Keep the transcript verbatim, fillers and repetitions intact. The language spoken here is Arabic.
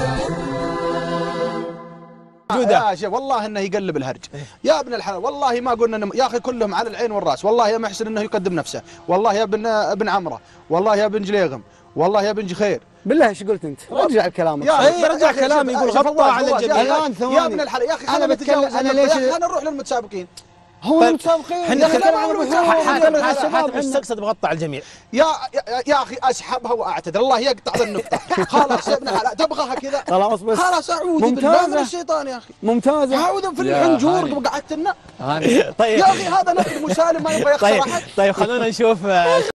يا شيخ والله انه يقلب الهرج يا ابن الحلال. والله ما قلنا إنه يا اخي كلهم على العين والراس. والله يا محسن انه يقدم نفسه. والله يا ابن ابن عمره. والله يا ابن جليغم. والله يا ابن جخير. بالله ايش قلت انت؟ رجع كلامك. يا رجع كلامي يقول غطى على الجميع. الان ثواني يا ابن الحلال يا اخي انا بتكلم. انا ليش خلينا نروح للمتسابقين. هو المتسابقين احنا الشباب ايش تقصد بغطى على الجميع؟ يا يا اخي اسحبها واعتذر. الله يقطع ذا النقطه. خلاص يا ابن الحلال تبغاها كذا خلاص بس خلاص اعوذ بالله من الشيطان يا اخي. ممتازه. اعوذ في الحنجور وقعدت لنا. طيب يا اخي هذا نقد مسالم ما يبغى يخسر احد. طيب خلونا نشوف